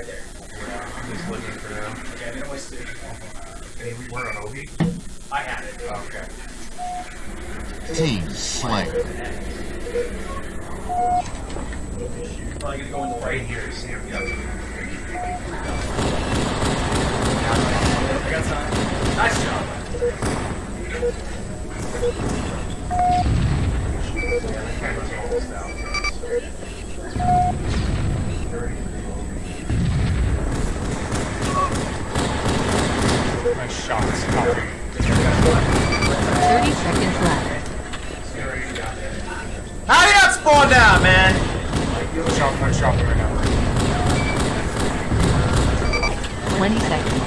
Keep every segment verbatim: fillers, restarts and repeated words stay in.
right there. Yeah, I'm just looking for them. Okay, I'm gonna waste two. Hey, we weren't on O B? I had it. Oh, okay. Team slain. Probably gonna go in the Right right. here, Sam. Yep. I got some. Nice job. Yeah, the camera's almost out. Nice shots. thirty seconds left. How do you not spawn down, man? Nice shot, nice shot right now. twenty seconds.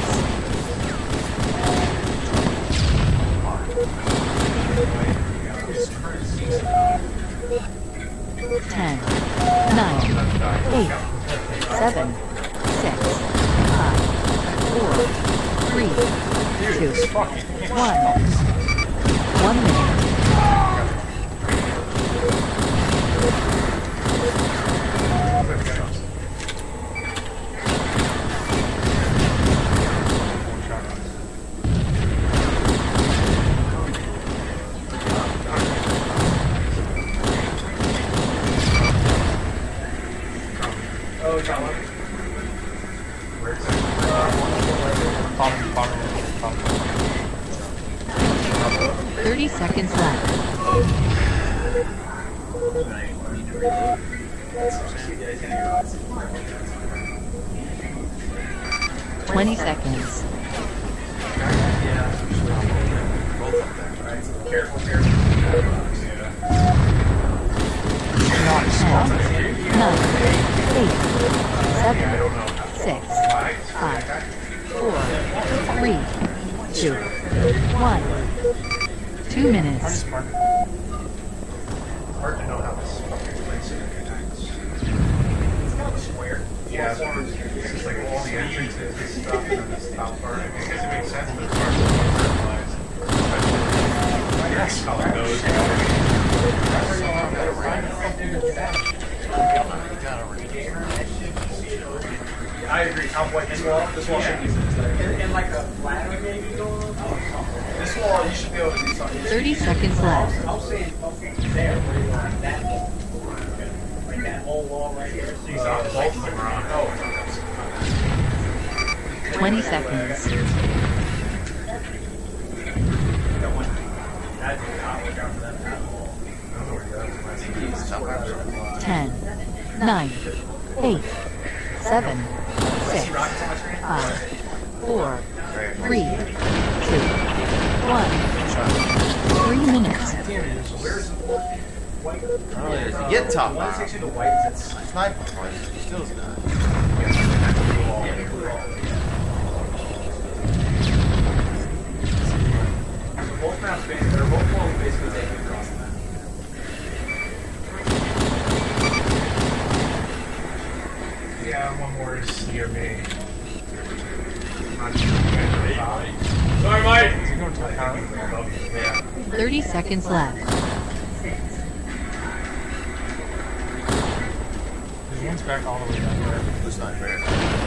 ten, nine, eight, seven, six, five, four, three, two, one. One minute. Oh, John. Where's that? Bottom, bottom, bottom. thirty seconds left. twenty seconds. Careful, careful. ten, nine, eight, seven, six, five, four, three, two, one. Two minutes. Hard to know how this fucking place is. It's kind of a square. Yeah, it's just like all the entrances and stuff and then this top part. I guess it makes sense, but it's hard to realize. Yes, how it goes. I agree. Top white this wall. This wall should be and, and like a ladder maybe going on. This wall you should be able to do something. thirty seconds left. I'll say there where you are that wall. Like that whole wall right here. These are both of them are on. Oh, twenty seconds. ten, nine, eight, seven, six, five, four, three, two, one. Three minutes. You get top One now. takes you to white. That's Sniper point. Still is not. both maps basically. They're both walls basically taken across the map. yeah, one more is near me. Sorry, Mike. Is he going to a town? Yeah. thirty seconds left. His one's back all the way down there. It's not fair.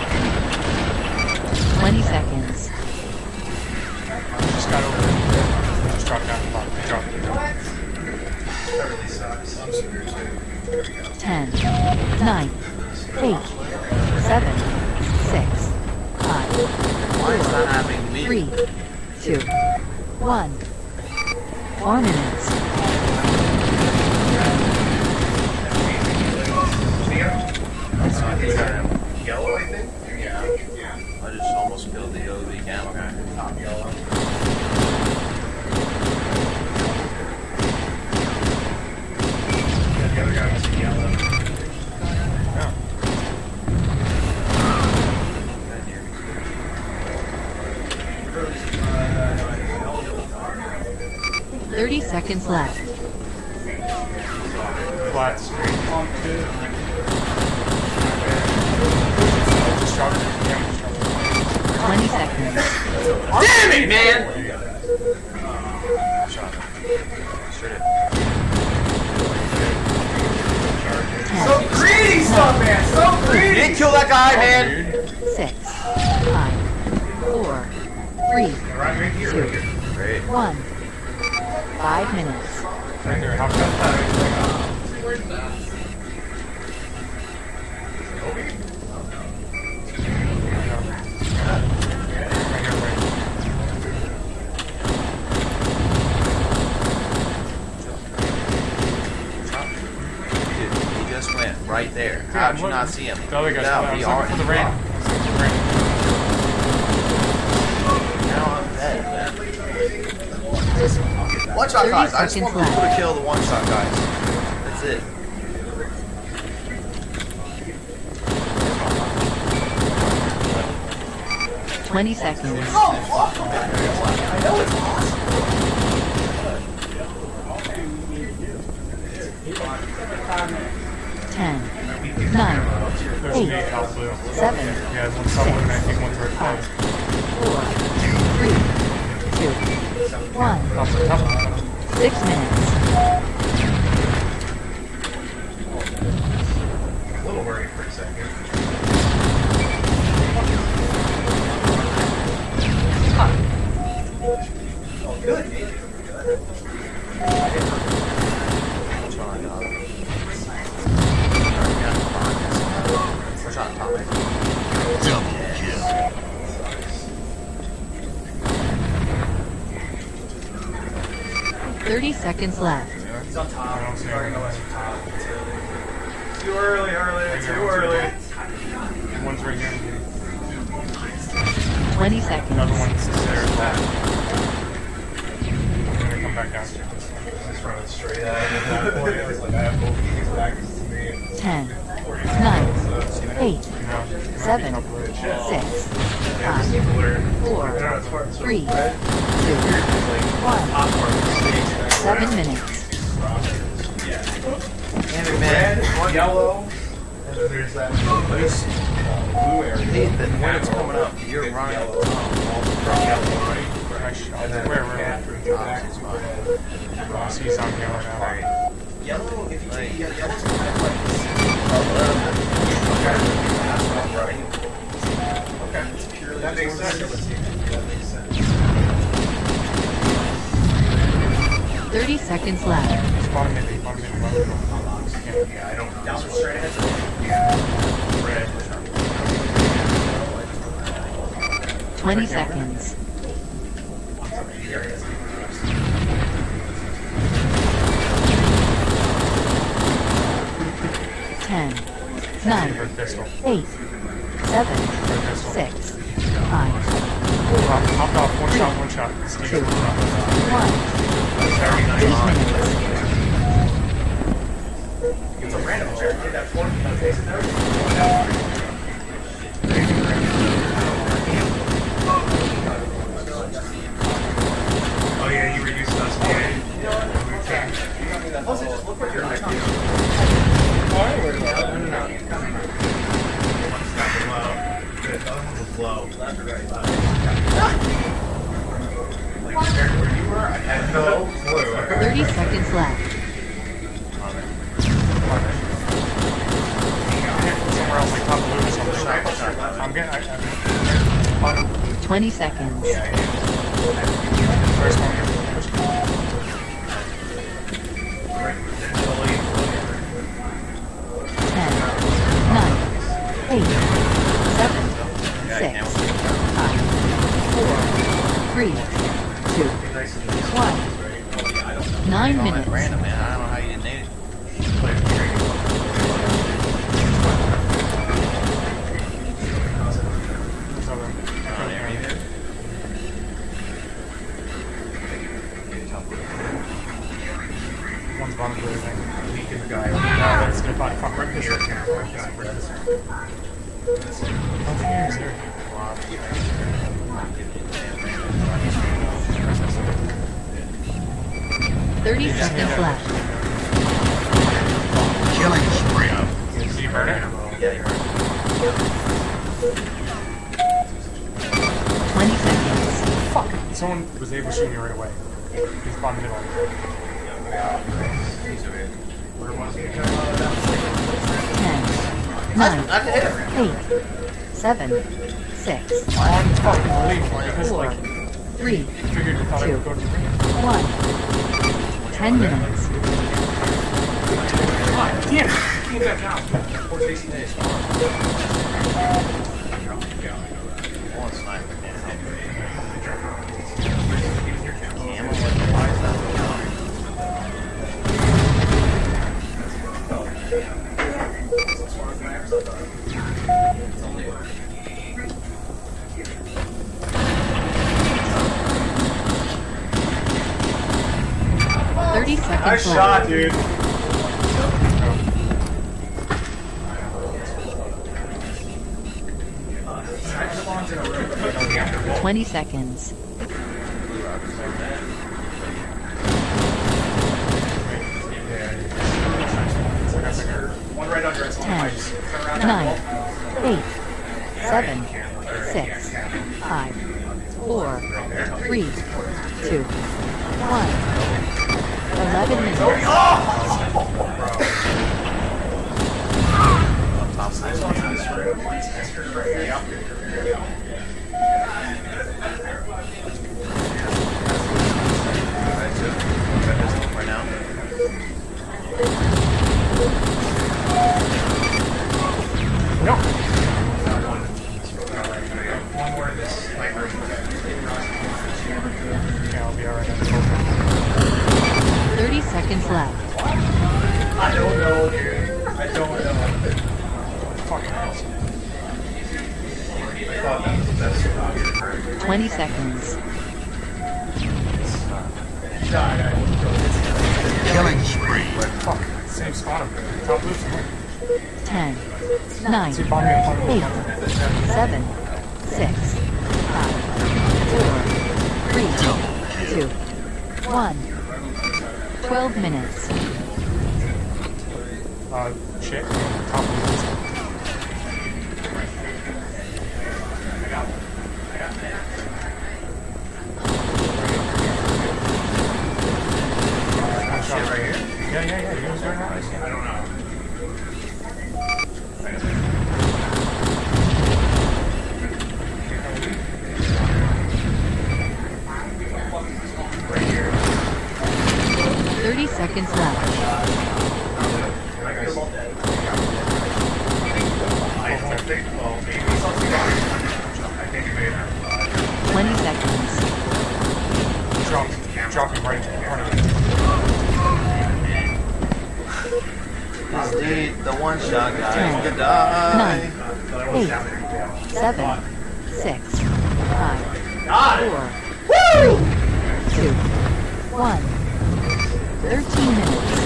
twenty seconds. Just got over there. Just dropped down the bottom. He dropped it. That really sucks. I'm serious. ten, nine, eight, seven, six, five, Why is that happening to me? three, two, one. Four minutes. Yellow, I think? Yeah. I just almost killed the O V camo guy. Top yellow. Yeah, the other guy was yellow. Yeah. thirty seconds left. Flat straight. Just started it. Yeah, just started it. twenty seconds. Damn it, man! Shot him. Straight So greedy, son, man! So You greedy! didn't kill that guy, man! three, Right, right here. two, Right here. Great. one. Five minutes. Right there. How fast? Dude, he just went right there. How'd you not see him? The other guy's No, I he was looking already for the rain. I was looking for the rain. Now I'm dead, man. One shot thirty guys. I just seconds want people to left. kill the one shot guys. That's it. Twenty seconds. Ten. Nine. There's Eight. an eight out blue. Seven. Yeah, one's solid and I think one's red flag. Four. Three. Two. One. Top one, top one. Six minutes. A little worried for a second. Which one I got? Which on top? Double kill. Thirty seconds left. He's on top. I don't see He's already anyone. going on top. Too early, early, too early. One's right here. Twenty Another seconds. one's there as well. I'm gonna come back down. Just running straight at him at that point. I was like, I have both keys back to me. Ten. Nine. Eight. You know, Seven. Six. Five. Four. Three. Two. One. Seven minutes. Damn it, man. Red, yellow. And then there's that There's- Blue area. Hey, the- when it's coming up, you're running. where I shot. Where, where, where? Ah, it's fine. Oh, I see he's on yellow now. Yellow, if you take yeah, yellow's kind of like okay. It's purely That makes sense. Thirty seconds left. It's bottom mid, bottom mid, bottom mid. Yeah, I don't. down the straight ahead. Red. Twenty seconds. Ten. Nine. Red pistol. Eight. Seven. Six. Five. Hop, hopped off, one shot, one shot. Steve, Two. one shot. One. Eight minutes. It's a random chair. Did that for me. Face it there. Oh yeah, you reduced us. Plus, it just looked like your icon. Low. Like compared to where you were, I had no clue. Thirty seconds left. Somewhere else, like top blue or something. I'm getting. I, I'm bottom. Twenty seconds. First one. Ten. Nine. Eight. Seven. Six. Five. Four. Three. Two. One. Nine Oh, that's minutes. random, man. I don't know how you didn't need it. Oh, there you go. One's bottom blue, I think. Weaken the guy. No, that's gonna probably fuck right this. Oh, here, here. Thirty seconds left. Killing spree. Did you burn it? Yeah, you're right. Twenty seconds. Fuck! Someone was able to shoot me right away. He's bottom middle. Ten. Nine. I can hit him. Eight. Seven. Six. I'm fucking believable because Four. like three, Figured you thought I two, would go to the ring. one. Ten minutes. Damn it! Came back out. Four sixty days. One sniper can't help it. Camel with the lights out. Thirty seconds Nice left. shot, dude. Twenty seconds. One right under us. Ten, nine, eight, seven, six, five, four, three, two, one. Eleven minutes. Alright, so got this one right now. No. One more of this sniper. Yeah, I'll be alright. Thirty seconds left. I don't know, dude. I don't know. Fucking awesome. Twenty seconds. Killing spree. Fuck. Same spot I'm good. Top loose. Ten, nine, See, bomb me up on eight, seven, six, five, four, three, two, one. Twelve minutes. Uh, shit. Top loose. Shit right here. Yeah, yeah, yeah. You was doing that? I don't know. Thirty seconds left. Twenty seconds. Drop, drop him right in front of you. This dude, the one shot guy, Ten, could die. nine, eight, seven, six, five, four, three, two, one. Thirteen minutes.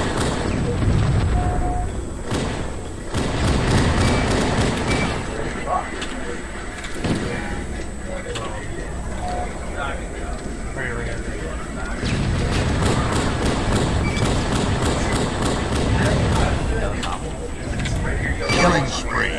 Right, right, right. Killing spree.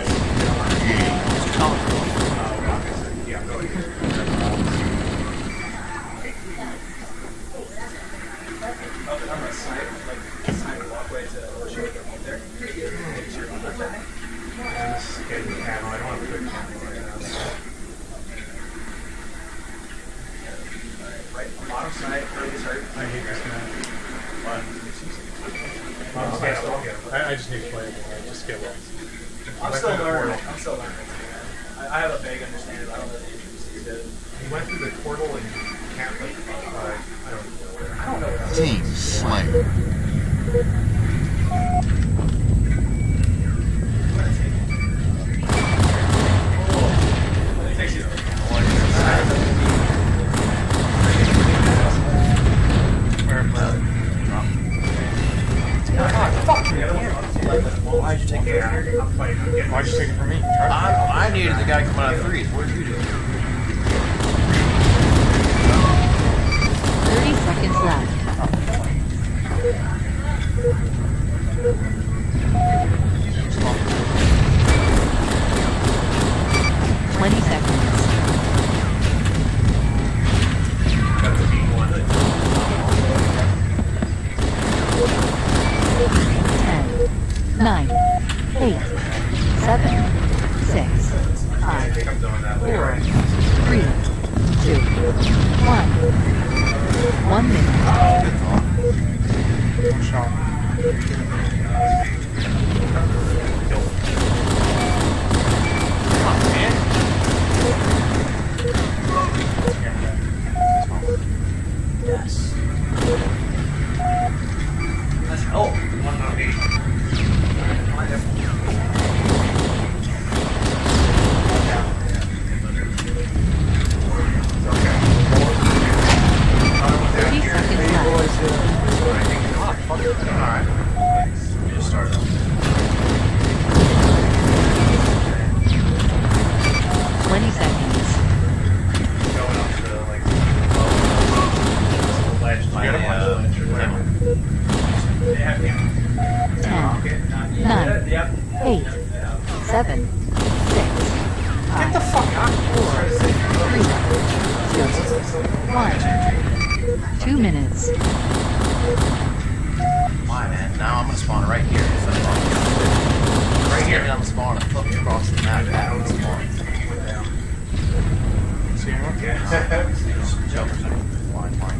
Bottom side, early's hurt. I hate this man. I, I just need to play it. I just get lost. I'm still learning. I'm still learning. I, I have a vague understanding, but I don't know the intricacies of it. He went through the portal and can't like, uh, I don't know. I don't know what Team slain. it takes you. Why'd you take it? Why'd you take it from me? I, I needed the guy coming out of threes. What did you do? Thirty seconds left. Twenty seconds. Ten, nine, eight, seven, six, five, four, three, two, one. Two minutes. Why, man? Now I'm gonna spawn right here. Right here. I'm spawn and flip across the map. I'm gonna spawn. See anyone? Jump. Line, line.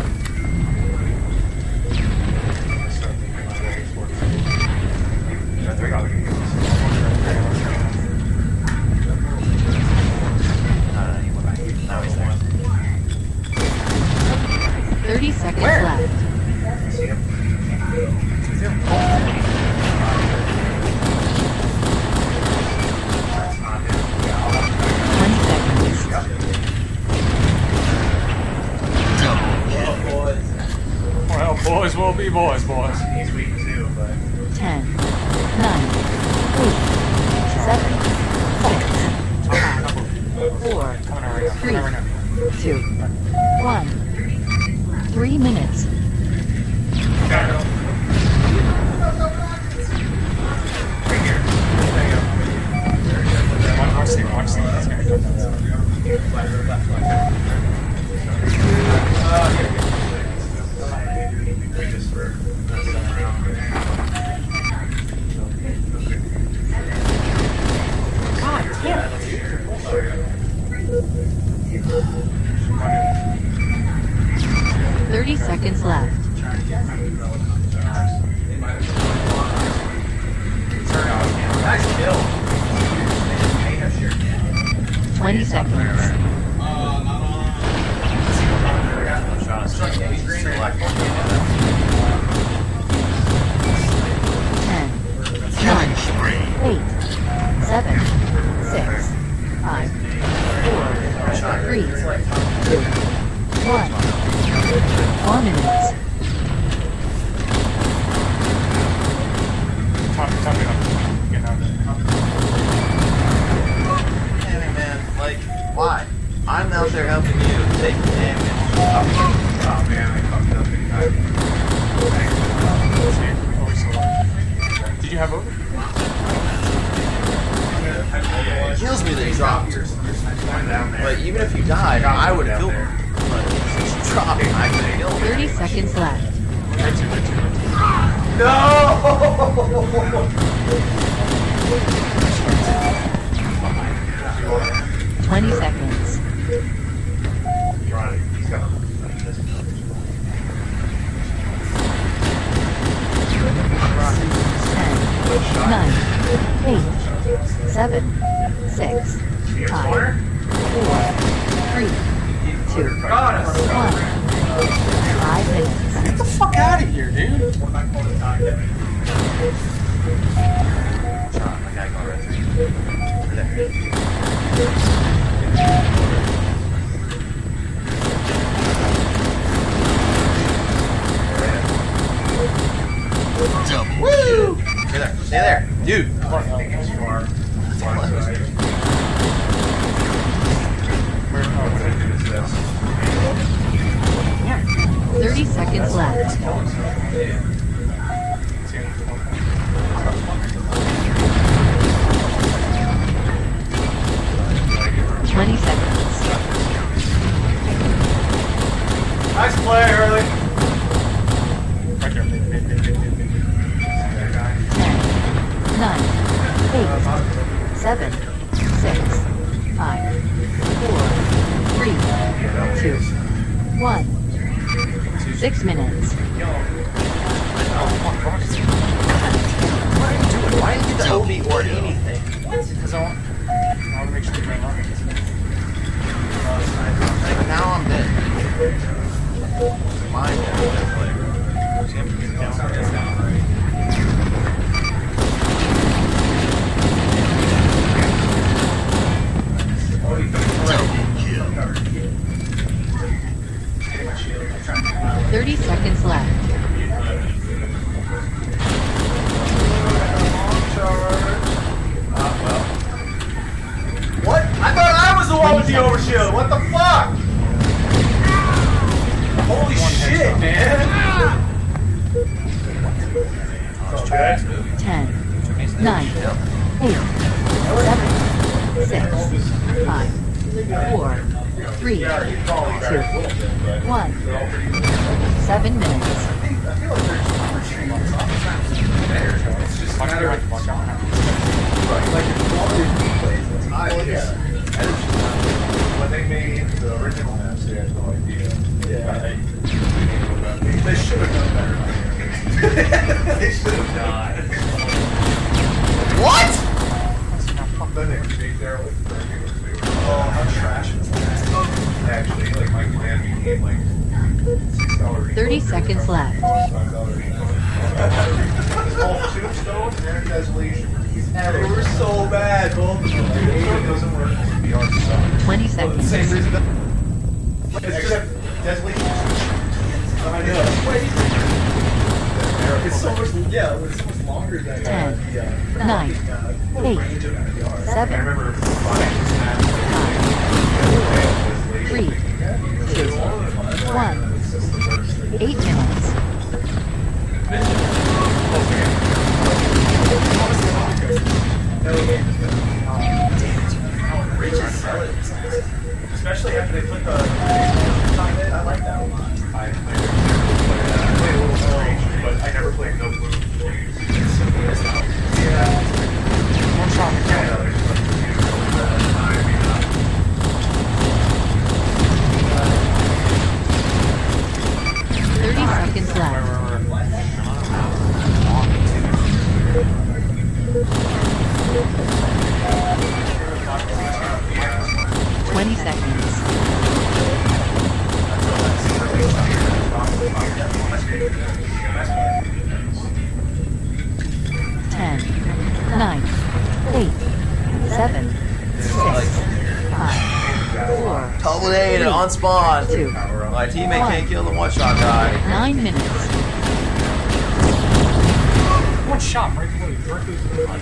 Now he's there. Thirty seconds left. Twenty seconds. Well, boys will be boys, boys. Ten. Nine. Eight. Seven. Six. Five. Four. Three. Two. One. Three minutes. Watch this, watch this. He's gonna come down. God damn it. Thirty seconds left. Nice kill. Twenty seconds. Ten. Killing spree. Eight. Seven. Six. Five. Four. Three. Two. One. Four minutes. Top, top it up. Get out there. Hey, man, like, why? I'm out there helping you take the damage. Oh man, I fucked up big time. Did you have over? It kills me that he dropped. But even if you died, I would have killed him. But since you dropped, I could have killed him. Thirty seconds left. No! Twenty seconds. Ten. Nine. Eight. Seven. Six. Five. Four. Three. Two. One. Five minutes. Get the fuck out of here, dude. Sean, my guy got red. There. Double. Woo! Stay there. Stay there. Dude. Thirty seconds left. Twenty seconds. Nice play, Early. Right there. Ten. Nine. Eight. Seven. Six. Five. Four. Three. Two. One. Six minutes. What are you doing? Why didn't you get the O B or anything? Because I want, I want to make sure you're in line. Like, now I'm dead. Mine dead. Thirty seconds left. What? I thought I was the one with the overshield. What the fuck? Holy shit, man. Okay. Ten. Nine. Eight. Seven. Six. Five. Four. Three, Yeah, you probably two, better a little bit, but one. they're all pretty good. Seven minutes. I feel like they're just for three months off. It's not better, so it's just a matter of right. Like the quality of the plays. That's high. Well, yeah. When they made the original maps, they had no idea. Yeah. They, They should have done better. they should have died. What? Then they made their like Oh, how trash was that? actually like my plan became like six dollars. Thirty seconds left. Five dollars. Both Tombstone and Desolation. And they were so bad, both of them. It doesn't work for V R stuff. Twenty For the seconds. same reason that Except Desolation. I know. It's so much, yeah, it's so much longer than uh, Ten, the, uh, nine, uh, eight, range of V R. I Seven, remember buying this map. three, two, one. Eight minutes. Especially after they put the on it, I like that one. I, I played a little strange, but I never played No Blue. Yeah. One shot. Thirty seconds left. Twenty seconds. Ten, nine, eight, seven, six, five, four, Double eight and on spawn. two, My teammate can't kill the one shot guy. nine minutes. One shot right before you directly to the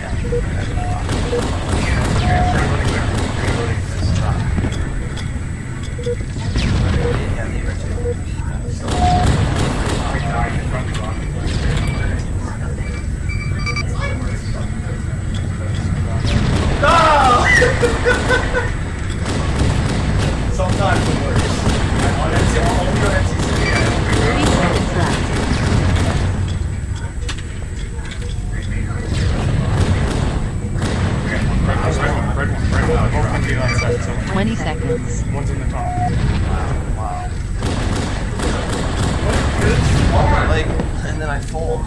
Sometimes it works. On N C, only on N C C. Thirty seconds left. Twenty seconds. One's in the top. Wow. Like, and then I fall.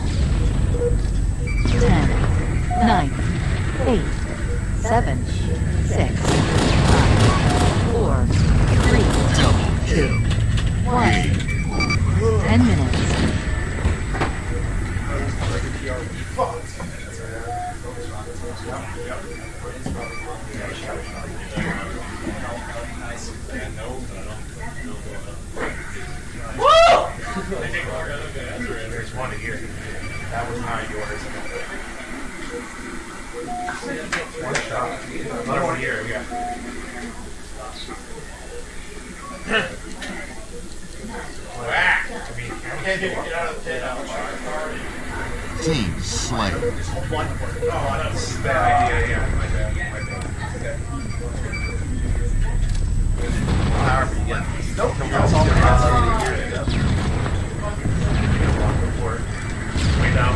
Ten, nine, eight, seven, six, five, four, three, two, one. Ten minutes. There's one here. That was not yours. One shot. Another one here, yeah. Whack! I mean, I can't get out of the pit. Team slain. Oh, that's a bad idea, yeah. My bad, my bad. However you get. Nope. That's all the Way down.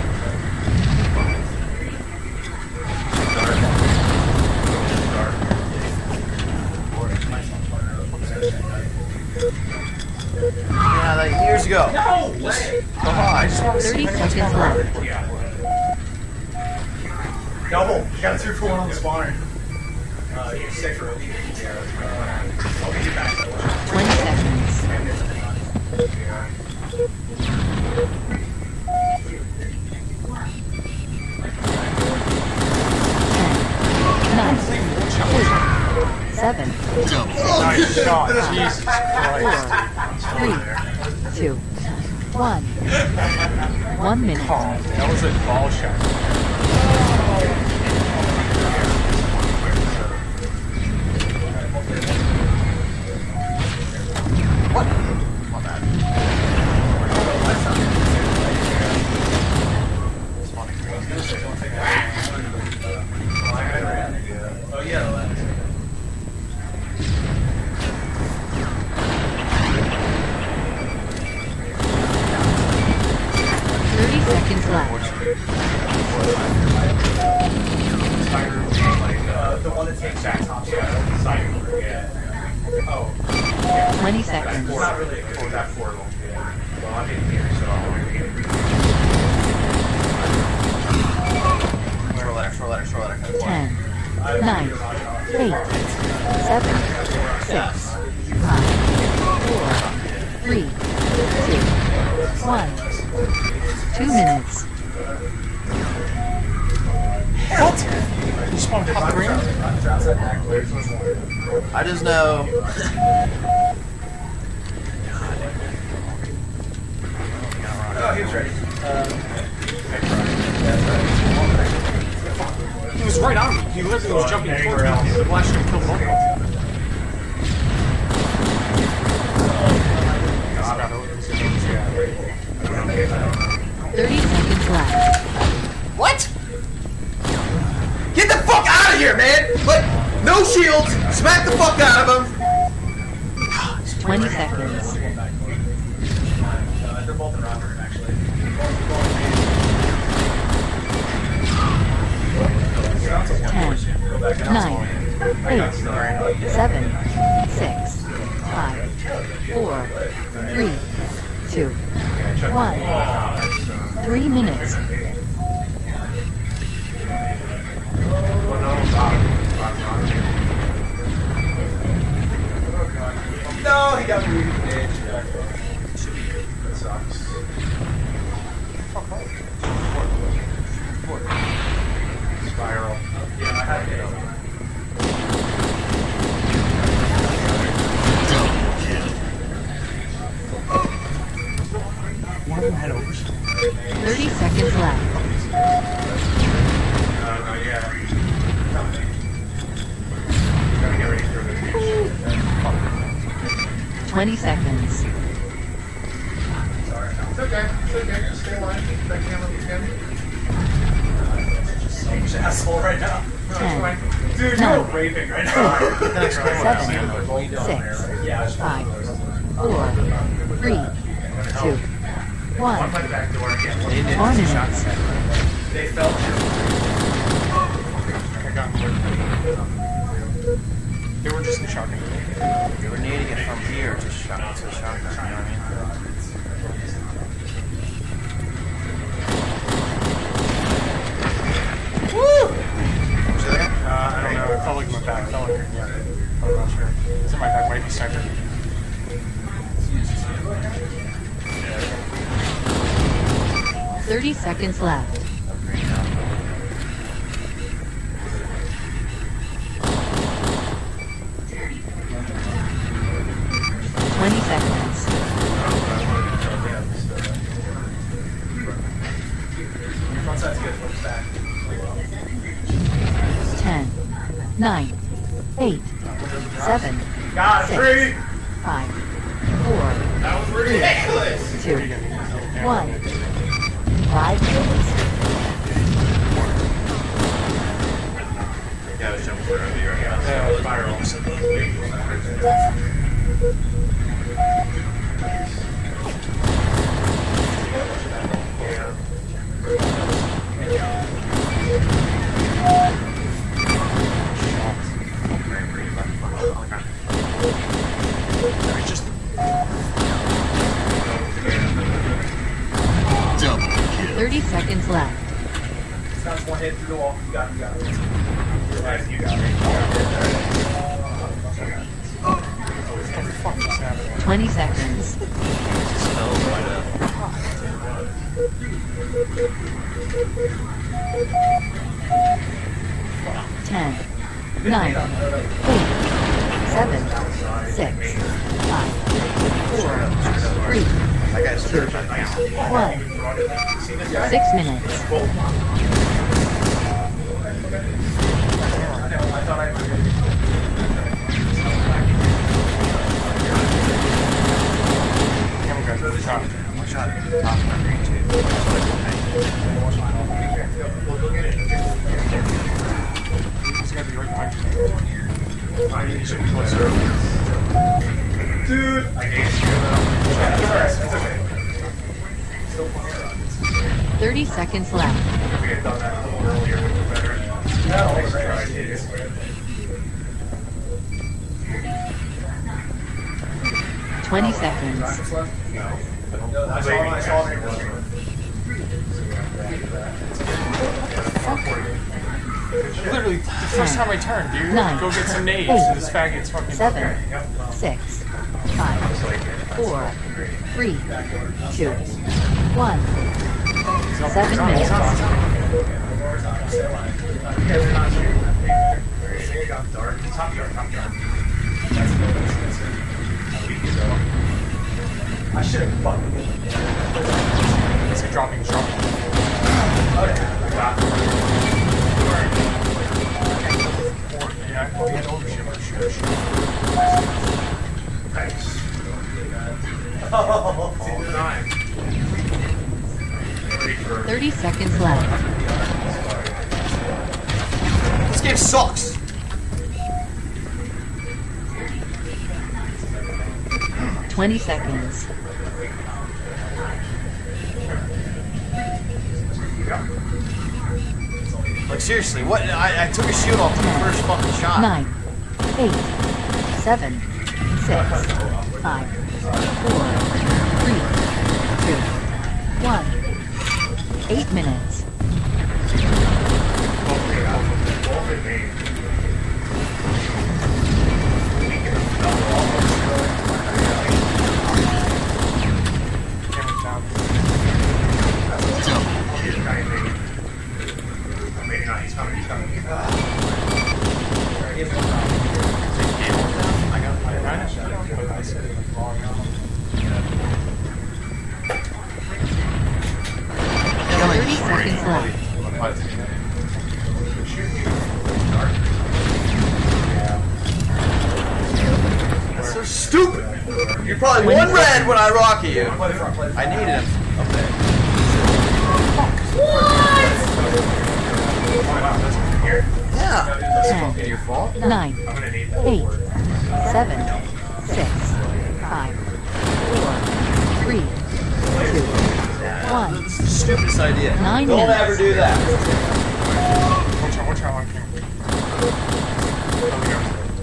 Yeah, like years ago. No way! Come on, I just want to see. Thirty seconds left. Yeah. Double. You got a two for one on the spawner. Uh, you're safe for a week. Uh, I'll get you back. Twenty seconds. Ten, nine, eight, seven, Nice shot. Five, Jesus Christ. four, three, two, one. One minute. Oh, that was a ball shot. Oh, yeah, the last. Yeah, side door, yeah. Oh. Yeah. twenty That seconds. four, not really. Oh, that four won't be there. Well, I'm in here, so I'll Short letter, short letter, short letter. ten, nine, eight, seven, six, five, four, three, two, one. Two minutes. What? You spawned top green? I just know. Oh, he was ready. He was right on me. He literally was jumping towards me. The flash should have killed both of them. Thirty seconds left. What? Get the fuck out of here, man! But no shields. Smack the fuck out of him. Twenty seconds. They're both in round room, actually. Ten, nine, eight, seven, six, five, four, three, two, one. Three minutes. No, he got me. That sucks. spiral. Yeah, I had to get over. One of them had overs. Thirty seconds left. Uh, no, yeah. Gotta get ready for the Twenty seconds. Sorry. It's okay. It's okay. Just stay alive. Back camera again. Just so much asshole right now. Ten, Dude, nine, you're raping right now. seven, six, Yeah, five, four, three, two, one. one by back door again. Four minutes. They felt you. I got more. They were just in shotgun. You were needing it from here to shot to shotgun. You know what I mean? Woo! Uh, I don't know. It felt like my back. It felt like yeah. I'm not sure. It's in my back. Might be center. Thirty seconds left. Twenty seconds. Front side's good. Focus back. Ten, nine, eight, seven, Got it. six, Three. five, four, That was ridiculous. two, one. Five minutes. Yeah, I was jumping for earlier. Yeah, spiral. Double kill. Thirty seconds left. That's one hit through the wall. You got it. You got it. You got it. What the fuck just happened? Twenty seconds. Spells right up. Ten, nine, eight, seven, six, five, four, three, That guy's certified now. one. Six minutes. I thought I Come on, guys. One shot. One shot. Top of my green too. He's gotta be right behind you. You should be closer. Dude. I gave you the. Thirty seconds left. If we had done that a little earlier, it would have been better. No, right. Nice try, dude. Dude, I gave you the. Shut the rest. It's okay. Thirty seconds left. Nice. Dude, I gave you the. Shut the rest. It's okay. twenty seconds. Practice left? No. No, I saw it. I saw it. Literally, the first time I turned, dude. Nine, Go get some nades. eight, And this faggot's fucking. Seven, six, five, four, three, two, one. Seven minutes. Top yard, top yard. I should have fucking. It's a dropping, it's dropping. Yeah, we had overshooter, shooter, shooter. Nice. Oh, Nine. thirty seconds left. This game sucks. twenty seconds. Like seriously, what? I, I took a shield off the first fucking shot. Nine, eight, seven, six, five, four, three, two, one. Eight minutes. Camera's down. Maybe not, he's coming, he's coming. I got my nine, but I said it was wrong. thirty seconds left. That's so stupid. You're probably one red when I rocket you. I needed him up there. Yeah. That's fucking your fault. Nine, eight, seven, six, five, four, three, two, one. It's the stupidest idea. Nine Don't minutes. ever do that. Watch out, watch out on camera. There we go.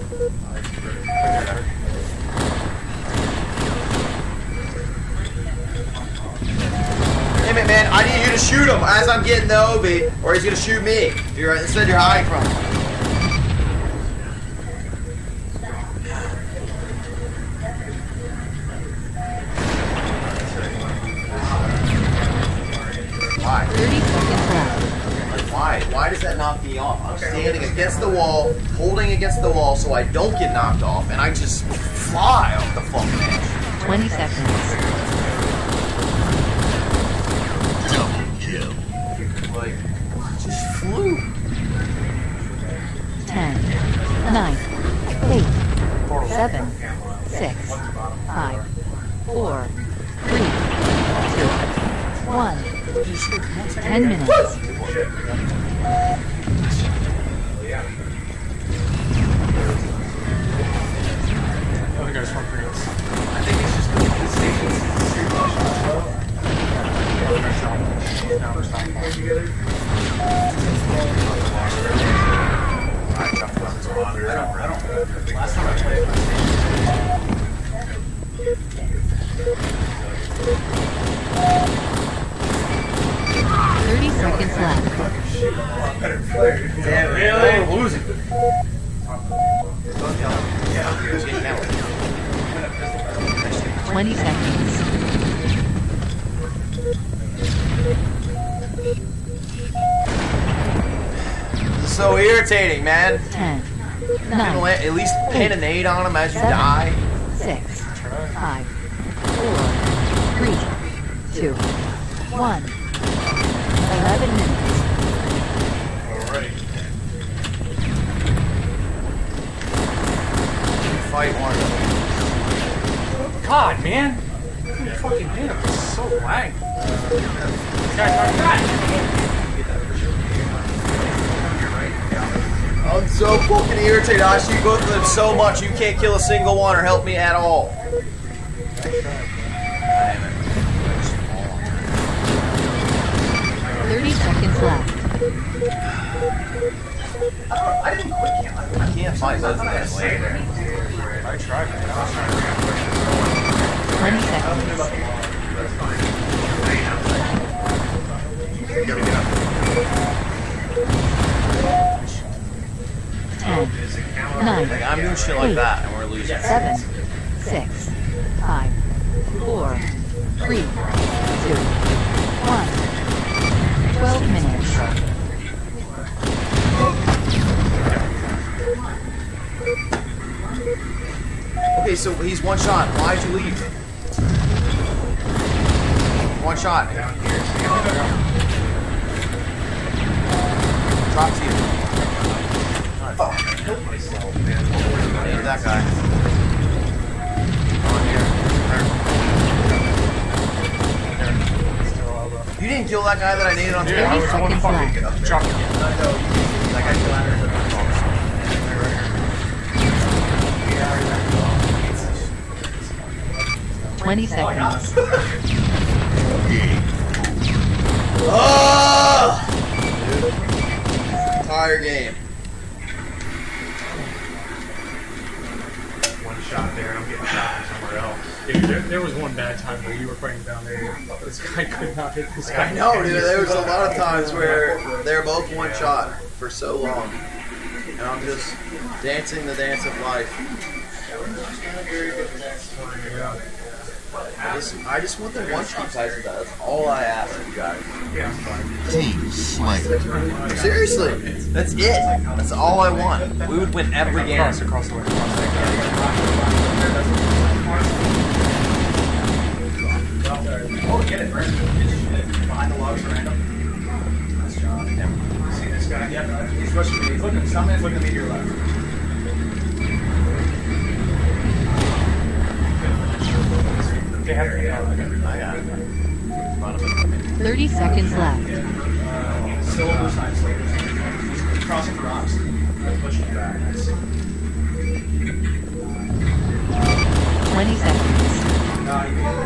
Damn it, man. I need you to shoot him as I'm getting the O B, or he's going to shoot me. You're, instead, you're hiding from him. Why? thirty seconds left. Like, why? Why does that knock me off? I'm standing against the wall, holding against the wall so I don't get knocked off, and I just fly off the fucking edge. twenty seconds. Double kill. Like, just flew. ten, nine, eight, seven, six, five, four, three, two, one. Ten minutes. The other guy's front greens. I think it's just the, the station's too much. Nice shot. Now we're stopping. I don't, I don't. Last time I played my Thirty seconds left. better player. Damn, really? We're losing. Twenty seconds. This is so irritating, man. Ten, You can nine, la- at least pin a nade on him as you Seven. die. six, five, four, three, two, one. Eleven minutes. Fight one. God, man. You fucking hit him. It's so lag. Guys, guys, I'm so fucking irritated. I shoot both of them so much you can't kill a single one or help me at all. Thirty seconds left. I didn't quit camp. I can't fight both of them. I tried, man. I was trying to twenty seconds. ten, nine, Like, I'm doing shit like eight, that, and we're losing. seven, six, five, four, three, two, one. twelve minutes. Okay, so he's one shot. Why'd you leave? One shot. Drop to you. Need that guy. On here. You didn't kill that guy that I needed on Dude, top. I was- I wanna Seconds fucking left. drop it. That guy killed Anderson. twenty seconds. Oh! Entire game. One shot there, and I'm getting shot from somewhere else. Dude, there, there was one bad time where you were fighting down there. This guy could not hit this guy. I know, dude. There was a lot of times where they're both one shot for so long, and I'm just dancing the dance of life. I just, I just want the one shot guys. That's all I ask of you guys. Team slayer. Seriously, that's it. That's all I want. We would win every game. Across, across the way. Across the way. Oh, get it, Brandon. Behind the logs, random. Nice job. See this guy? Yeah, he's rushing me. He's looking, someone's looking at me to your left. They have to I got it. thirty seconds left. Still over side, still over side. He's crossing the rocks. Pushing it back. Nice. twenty seconds. No, you can't.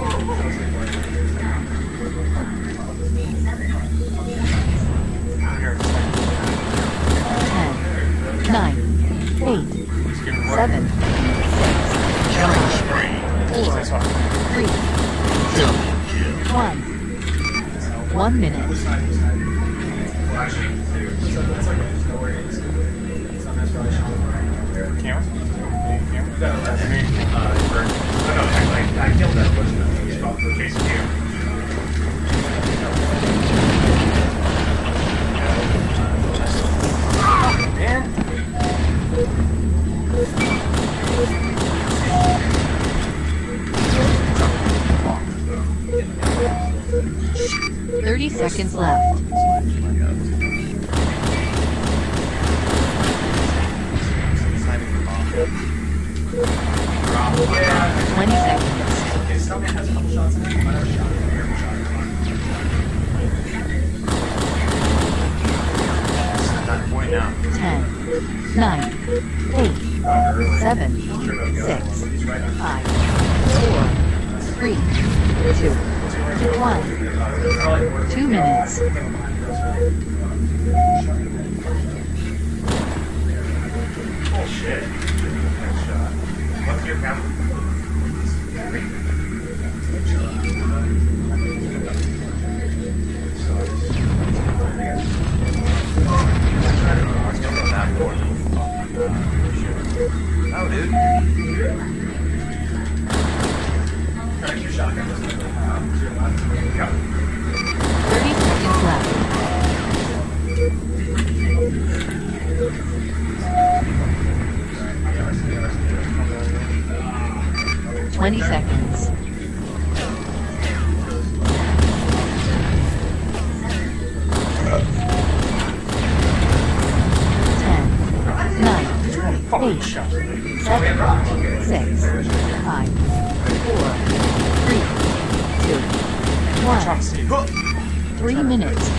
ten, nine, eight, seven, Killing spree. four, three, Double kill. one. One minute. Well, actually, it's like, it's like, there's nowhere it is. It's on this probably shot. Camera? Camera? You got it left. Uh, for, no, no, I, I, I killed that person. It's called for chasing you. Thirty seconds left. Twenty seconds. Okay, Snowman has a couple shots in it. I never shot it. I never shot it. Nine point now. Ten, nine, eight, seven, six, five, four, three, two, one. Two minutes. Oh shit. Nice shot. What's your count? Oh, dude. Your shotgun is like, um, to your left. Yep. Thirty seconds left. Twenty seconds. Ten, nine, eight, seven, six, five, four, three, two, one. Three minutes.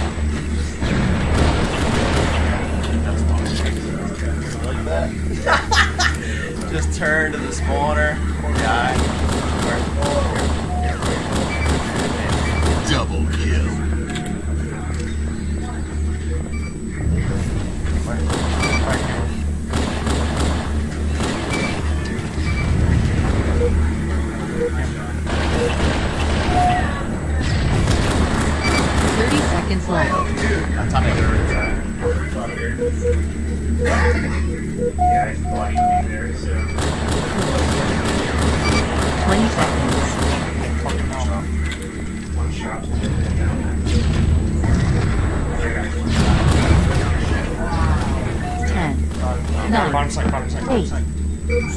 Like that. Just turn to the spawner. Poor guy. Double kill.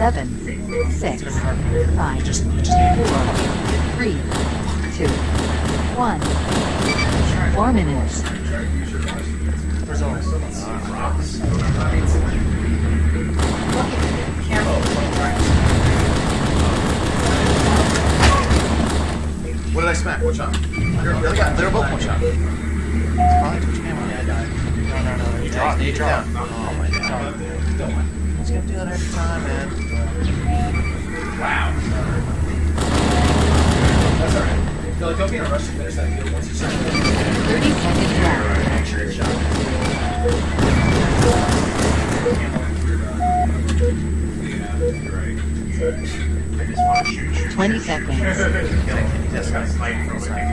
seven, six, five, Just, you just need four, three, two, one. Four minutes. There's always What did I smack? What shot? They're, they're, got- they're both one shot. No, no, no. You drop. You drop. Oh my god. He's gonna do that every time, man. Wow. That's alright. Feel like don't be in a rush to finish that field once you start. thirty seconds left. Make sure it's shot. twenty seconds. That's got a snipe from it.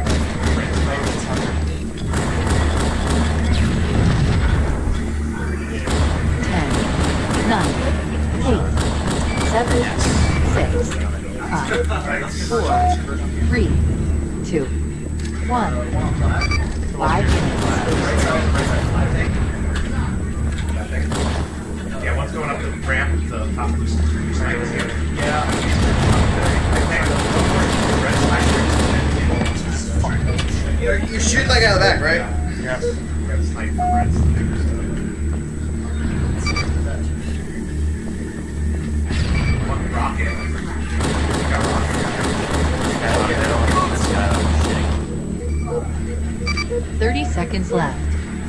ten, nine, eight, seven, six, five, four, three, two, one. Five minutes. Yeah, one's going up the ramp, the top of the snipers here. Yeah. You're, you're shooting that guy in the back, right? Yes. Got a snipe from Reds. One rocket. Got rocket. thirty seconds left.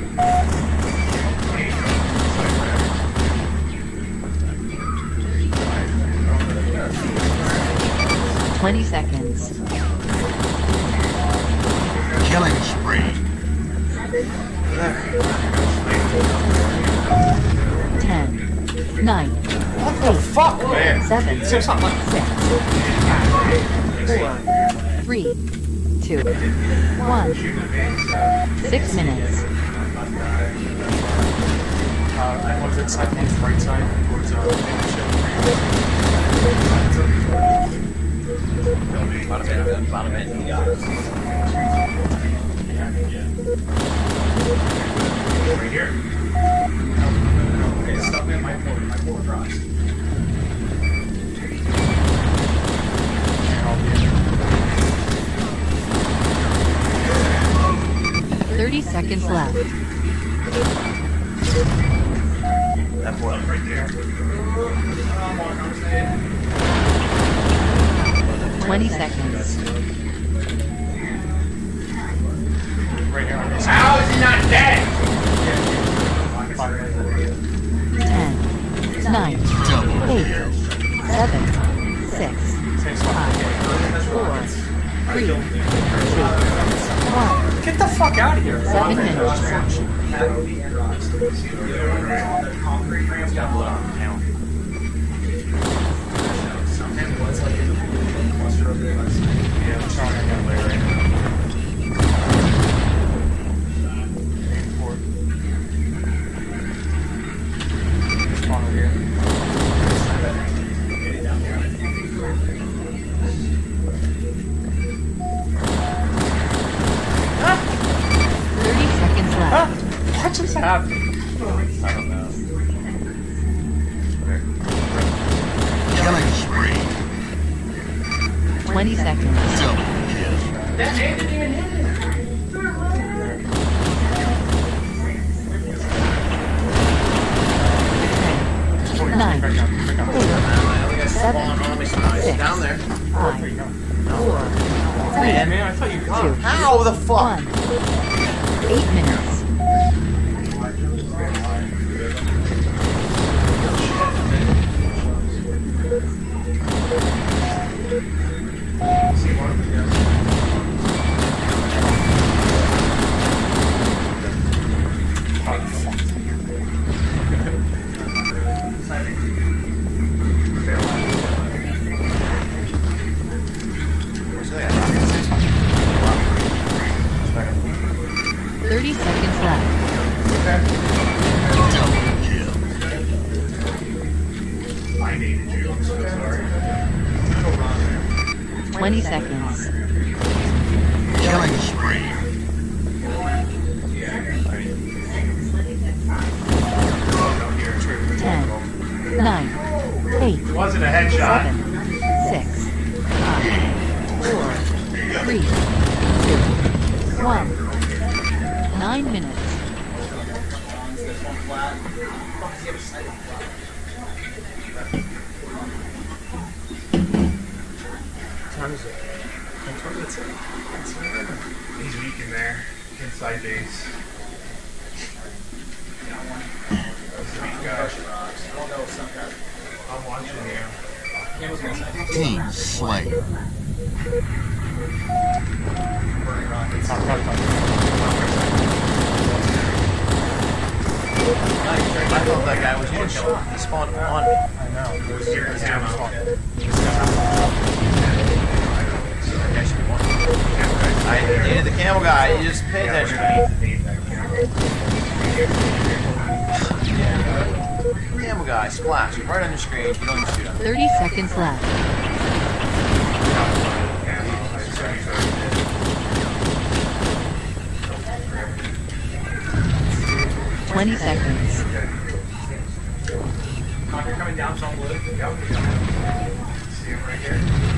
twenty seconds. Killing spree. ten, nine, What the fuck, man? seven, Seems not like six, five, four, three, two, one. Six minutes. uh, what is it? Side one, right side towards uh, Bottom end, bottom end, you got it. Right here. Okay, stop me in my forward. My forward drops. Thirty seconds left. That boy right there. Twenty seconds. right here on this. How is he not dead? Ten, nine, Double eight, kill. seven, six, Same spot. five, four, three, two, one. Get the fuck out of here. Seven minutes. Concrete ramps got blown up. Something was like in the cluster of the Yeah, I'm trying to get later right now. Aim for it. Spawn over here. Thirty seconds left. What just happened? I don't know. Killing spree. Twenty seconds. Double kill. Nine, Back down, back down. eight, seven, six, Down there. five, Where you going? four, three, Man, I thought you got two, him. How the fuck? one. Eight minutes. Thirty seconds left. Double kill. I needed you. I'm so sorry. Twenty seconds. Killing spree. Ten, nine, eight, It wasn't a headshot. seven, six, five, four, three, two, one. Nine minutes. Time is it? He's weak in there. Inside base. That's a weak guy. I'm watching you. Team slain. Talk, talk, talk. I thought that guy was you. He spawned on me. I know. There's Here, there's ammo. no fun. I needed the camel guy. You just pay attention to me. Camel guy, splash, right on your screen. You don't even shoot him. Thirty seconds left. Twenty seconds. You're coming down from blue. See him right here.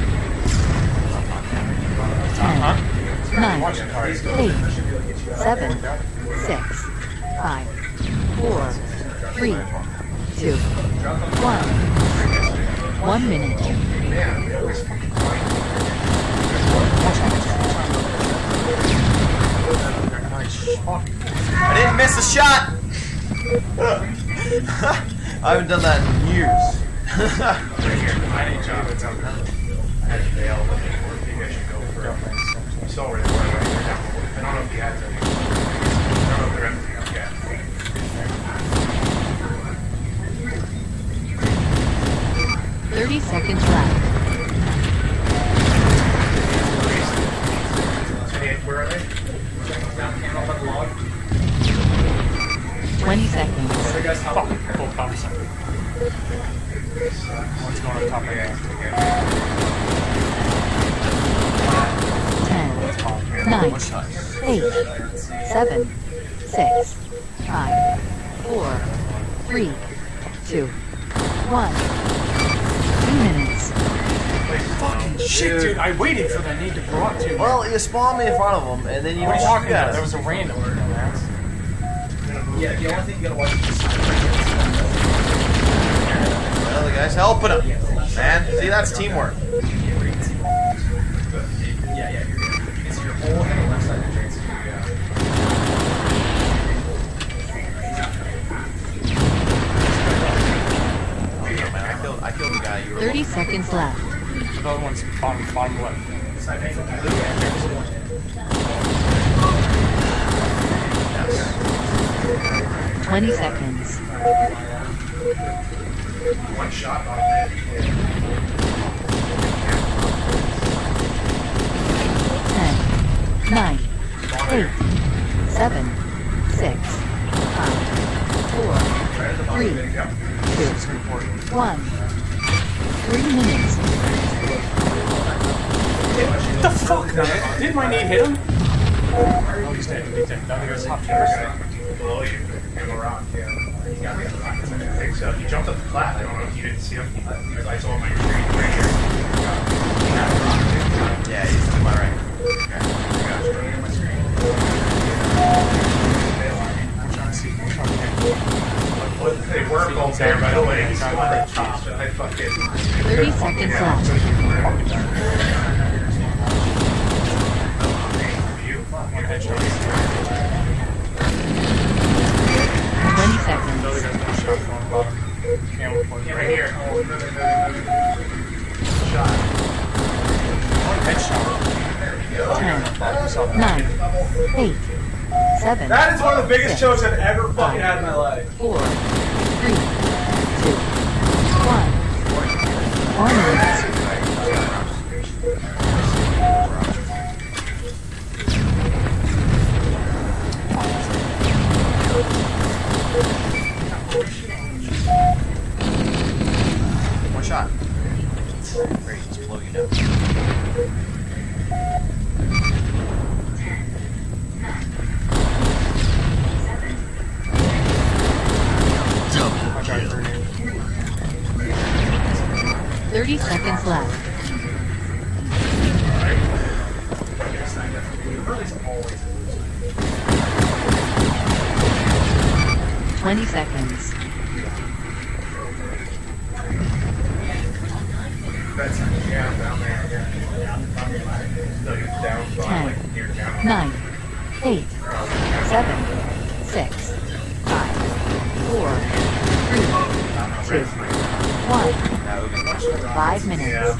Ten, nine, Watch the card. eight, seven, six, five, four, three, two, one. One minute. I didn't miss a shot! I haven't done that in years. I need job. It's on. I had to bail. But maybe I should go for it. You saw where they were right there. I don't know if he had to. I don't know if they're empty. Okay. Thirty seconds left. Any- Where are they? Down camel by the log. Twenty seconds. What are you guys Fuck, talking? full pumps. One's going on top of that. Ten, nine, eight, seven, six, five, four, three, two, one. Two minutes. Fucking shit, dude. I waited for that need to blow up too. Well, you spawned me in front of him, and then you What are you talking about? got There us. was a random. dumbass. Yeah, the only thing you gotta watch is this side. Well, the guy's helping him. Man, see, that's teamwork. Yeah, yeah, you're good. It's your whole and the left side of the train. Man, I killed, I killed the guy you were Thirty seconds left. The other one's bottom, bottom left. Side paint from blue and Twenty seconds. One shot off it. Ten, nine, eight, seven, six, five, four, three, two, one. Three minutes. What the fuck, man? Didn't my nade hit him? Oh, he's dead. He's dead. No, there's top Below you. Give him a rock, yeah. He got the other rockets. I didn't think so. He jumped up the flat. I don't know if you didn't see him. Because I saw him on your screen right here. Yeah, he's to my right. They were both there, by the way. He's still on the top. I fucking... Thirty seconds left. Twenty seconds. Another guy's got a shot going bottom. Camel point. Right here. Shot. One headshot. Ten, nine, eight, seven, that is one of the biggest six, shows I've ever fucking had in my life. four, three, two, one. One minute. One shot. Ready, just blow you down. Double I got a kill. grenade. thirty seconds left. twenty seconds. That's yeah, down there. Yeah. No, you're down, so I'm like near down. nine, eight, seven, six, five, four, three, two, one. Five minutes.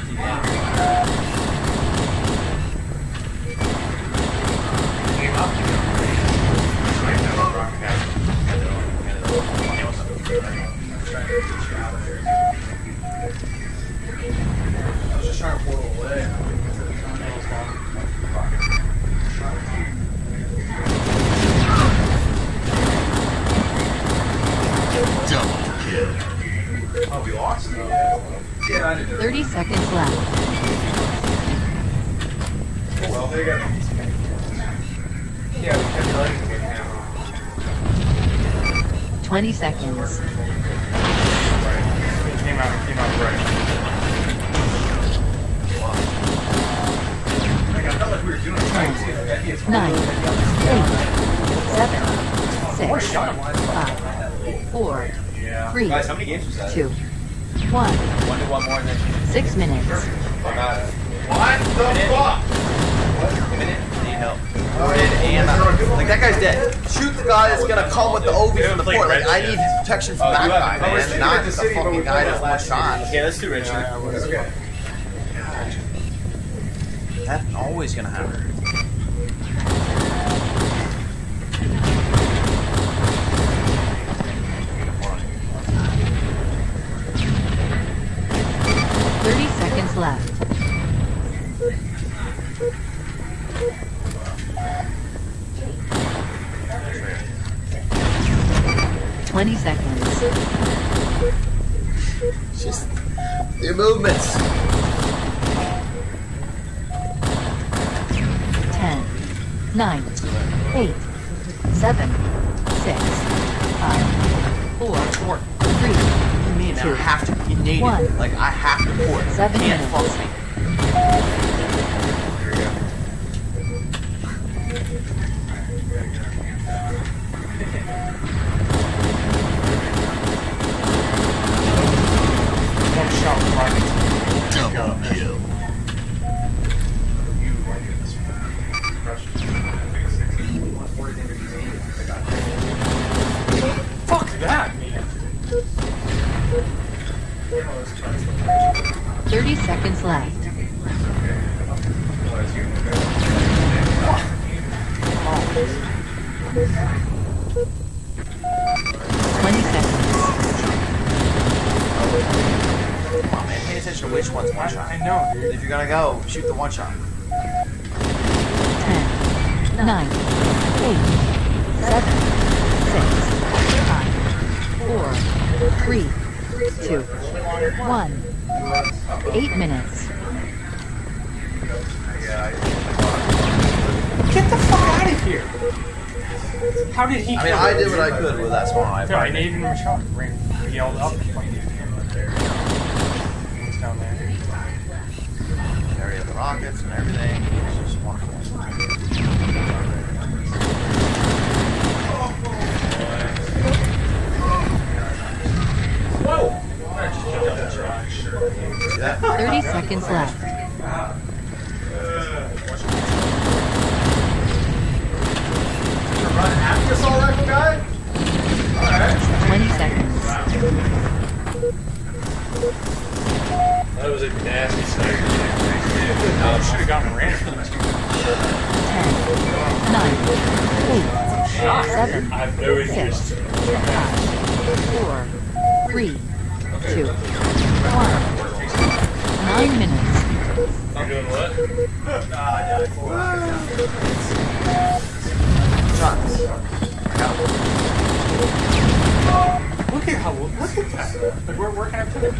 Game up. Right now, rock now. I was just trying to portal away. Double kill. Oh, we lost? Yeah, I did. thirty seconds left. Well, they got. Yeah, we kept letting them get down. twenty seconds. Right. It came out, it came out right. Like, I felt like we were doing ten, nine, eight, seven, six, five, four, three, Guys, how many games was that? two, one. One to one more than Six minutes. What the fuck? What? A minute? Need help. And uh, like that guy's dead. Shoot the guy that's gonna come with the O B from the fort. Like I need protection from that guy, man, not the fucking guy that's one shot. Okay, let's do Richard. Okay. That's always gonna happen. Thirty seconds left. Twenty seconds. Just your movements. Ten, nine, eight, seven, six, five, four, three, Me now two, have to be native. one. Like I have to port. Seven Can't minutes. fuck me. One shot right. Double kill. Fuck that, man. thirty seconds left. Twenty seconds. Come on, man. Pay attention to which one's one shot. I know, dude. If you're gonna go, shoot the one shot. Ten, nine, eight, seven, six, five, four, three, two, one. Eight minutes. Get the fuck out of here! How did he I mean, kill I him? did what I could with that small eye. No, I didn't even shot. Ran, yelled up and pointed at him right there. He was down there. Area of the rockets and everything. It's just wonderful. Whoa! See that? Thirty seconds left. You're running after assault rifle guy? Alright. Twenty seconds. That was a nasty sniper. Oh, should have gotten ran. Ten, nine, eight, seven, I have no interest. six, five, four, three, two, one. Nine minutes. I'm doing what? Shots. Look at how, look at that. Like, we're working up to it.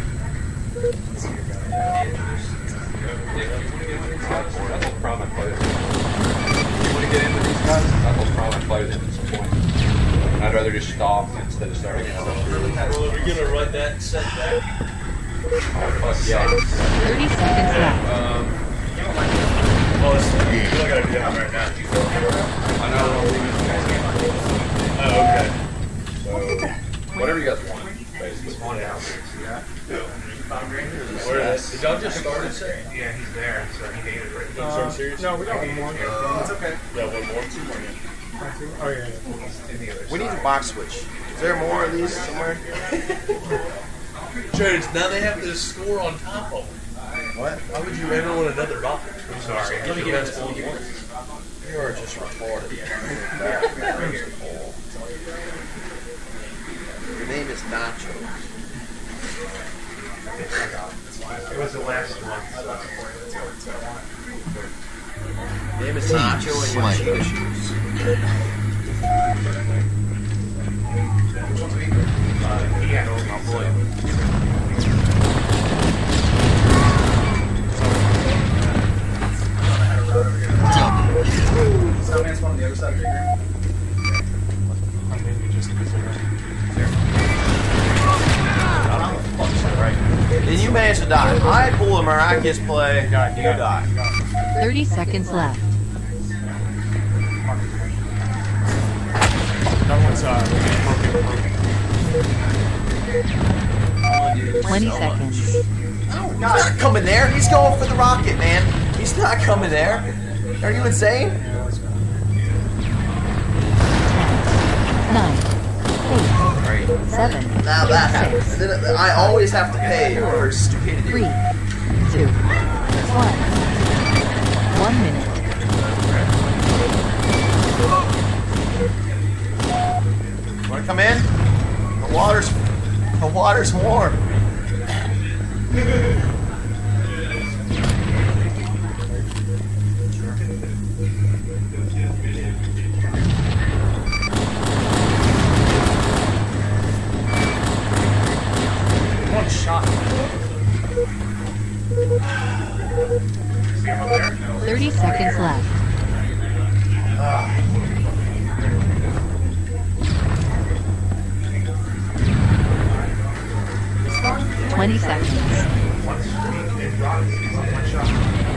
That'll probably play it. If you want to get in with these guys, that'll probably play them at some point. I'd rather just stop instead of starting. Well, are we gonna run that and set that? Yeah. thirty seconds left. Um, Well, it's, I feel like I gotta do that right now. I know I'm leaving this guy. Oh, okay. So, whatever you guys want, basically. One down. Where is Did y'all just start it? Yeah, he's there, so he made it right. Uh, no, we got one more. It's okay. Yeah, one more. Two more. Oh, yeah, yeah. In the other We need side. a box switch. Is there more of these somewhere? Trace, now they have to score on top of them. What? Why would you ever want another box? I'm sorry. Let me get it. You are just retarded. Your name is Nacho. It was the last one. Your name is Nacho and your cheetah shoes. He had all my boy. Double kill. Soundman's one on the other side of the room. Or maybe just because they're Then you managed to die. I pulled a miraculous play. You got it, you got it, die. thirty seconds left. That one's uh, broken. twenty seconds. He's not coming there. He's going for the rocket, man. He's not coming there. Are you insane? Nine, Right. eight, seven, Now that happens. And then I always have to pay for stupidity. three, two, one. One minute. Wanna come in? The water's the water's warm. One shot. See him up there? thirty seconds left. Twenty seconds. One streak and rock. One shot.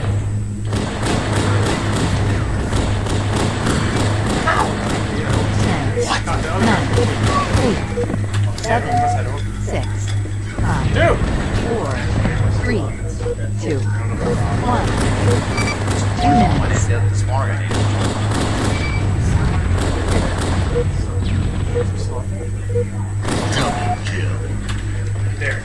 Ten, nine, eight, seven, six, five, four, three, two, one. Two minutes. Yeah, that's smart. Double kill. There.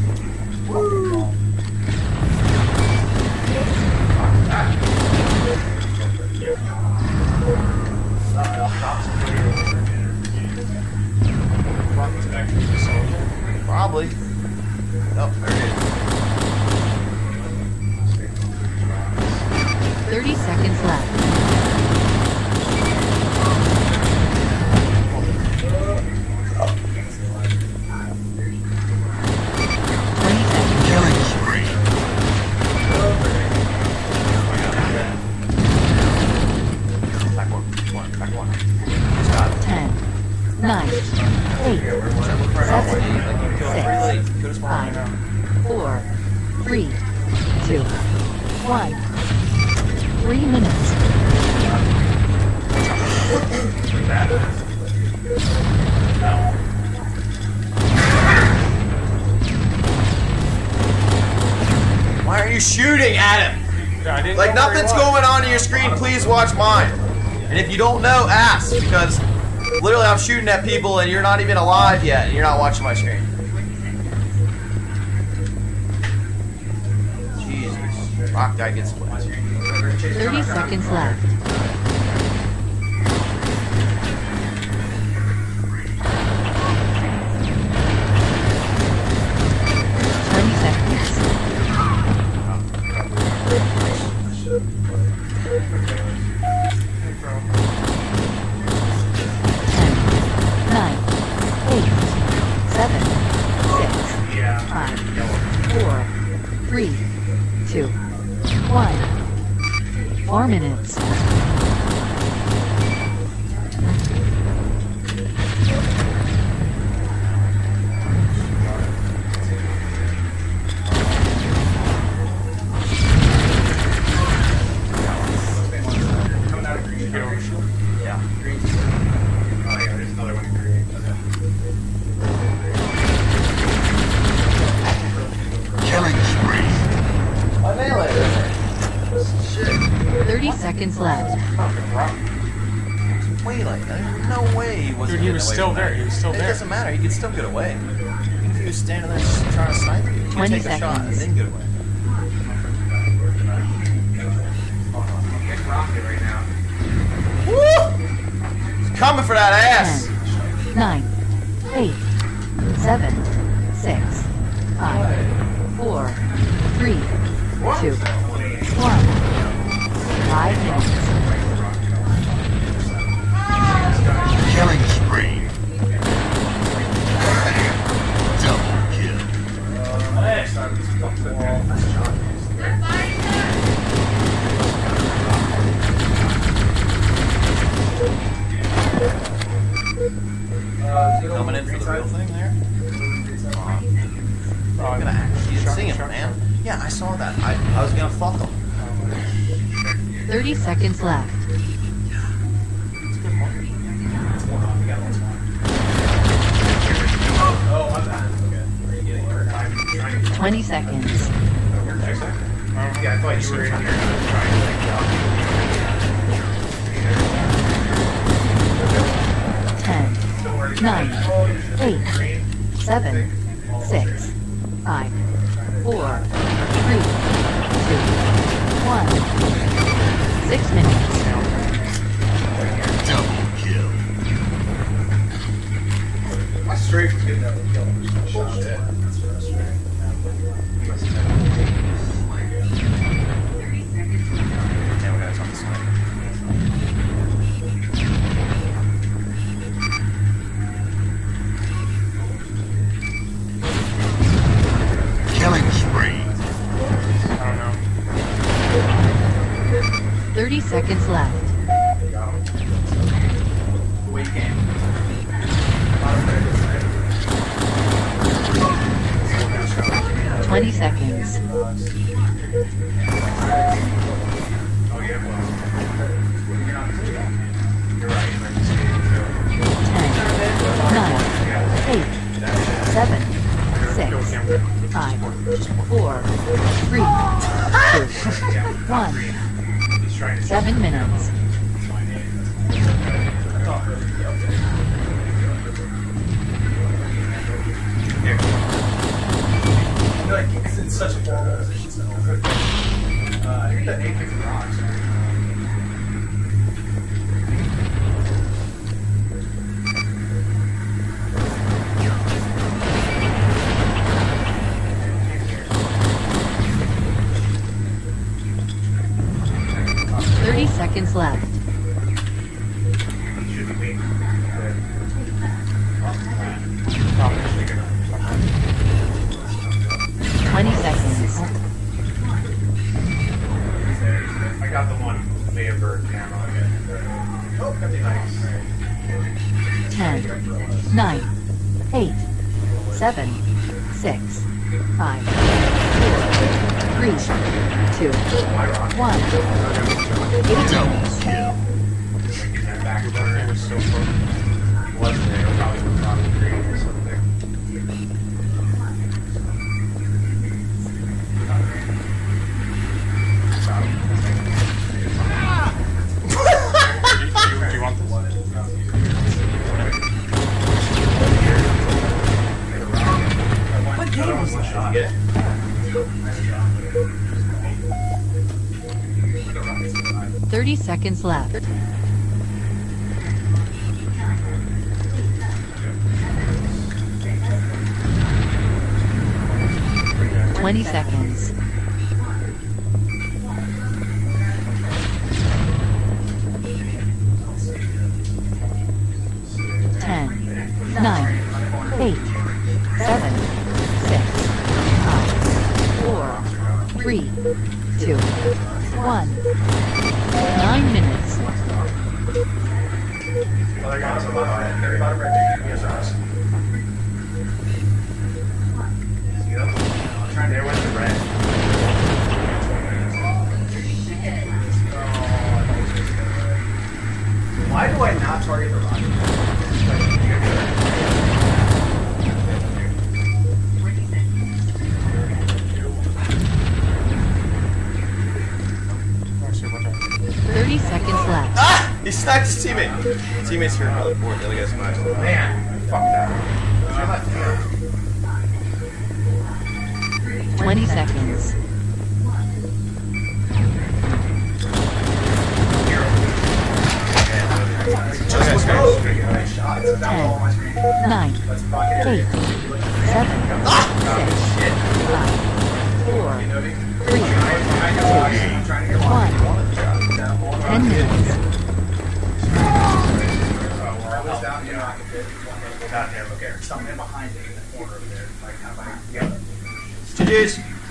Probably. Oh, there it is. Thirty seconds left. Twenty seconds. Killing spree. Back one. One. Back one. Ten, nine, eight, seven, six, five, four, three, two, one. Three minutes. Why are you shooting at him? Yeah, I didn't Like know where he nothing's was. going on in your screen, please watch mine. And if you don't know, ask, because literally I'm shooting at people and you're not even alive yet and you're not watching my screen. Jesus. Rock guy gets split. Thirty seconds left. Twenty seconds. Ten, nine, eight, seven, six, five, four, three, two, one. Four minutes. thirty seconds left. Way like there's no way he wasn't. Dude, he getting was away still from there. that. He was still It there. doesn't matter. He could still get away. Even if he was standing there just trying to snipe you, he could twenty take a shot and seconds. then get away. It's rocket right now. Woo! He's coming for that ass. ten, nine, eight, seven, six, five, four, three, two, one. Five minutes. Killing spree. Double kill. Coming in for the real thing there. Oh, I'm gonna actually see him, man. Yeah, I saw that. I, I was gonna fuck him. thirty seconds left. twenty seconds. Yeah, I thought you were in here trying to like ten, nine, eight, seven, six, five, four, three, two, one. Six minutes. Double kill. My strafe was getting that with kill. Bullshit. That's frustrating. Yeah, we got something to snipe. Killing spree. I don't know. thirty seconds left. Wait game. twenty seconds. ten, nine, eight, seven, six, five, four, three, two, one. Seven minutes. I feel like it's in such a horrible position still. Uh, I think that eight picks rocks. Thirty seconds left. Twenty seconds. I got the one Maya Bird camera. Oh, that'd be nice. Ten, nine, eight, seven, six, five, four, three, two, one. Eight Double minutes. kill. Getting that back corner. It was so fun. He wasn't there. Probably was probably green or something. Do you, do you want this? What game was that? Get it? Thirty seconds left. Twenty seconds. Ten, nine, eight, seven, six, five, four, three, two, one. Nine minutes. Other guys on the line. They're about to break their P S Rs. See them? There went the red. Why do I not target the rocket? Actually, what time? seconds left. Ah! He sniped his teammate. Teammates here on the board. The other guy's sniped. Man, fuck that. twenty seconds. ten, nine, eight, seven, six, five, four, three, two, one. ten minutes. Down here. Okay, something behind it in the corner over there. Like, how about, yeah. G G's.